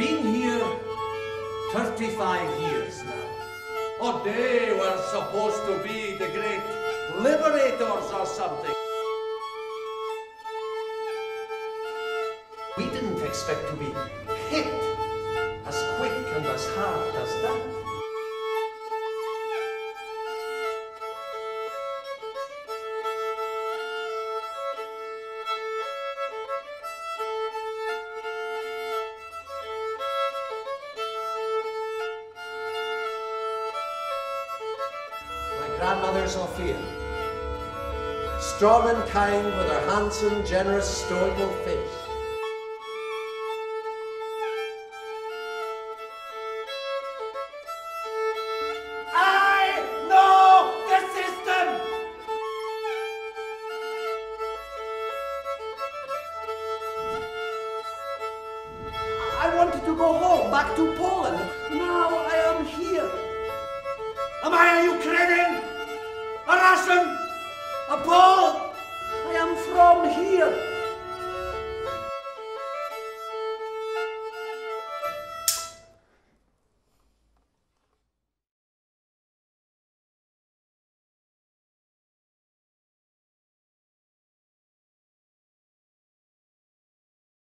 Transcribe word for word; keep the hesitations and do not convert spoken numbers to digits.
been here thirty-five years now. Oh, they were supposed to be the great liberators or something. We didn't expect to be hit as quick and as hard as that. Grandmother Sophia, strong and kind with her handsome, generous, stoical face. I know the system! I wanted to go home, back to Poland. Now I am here. Am I a Ukrainian? A Russian? A Pole? I am from here.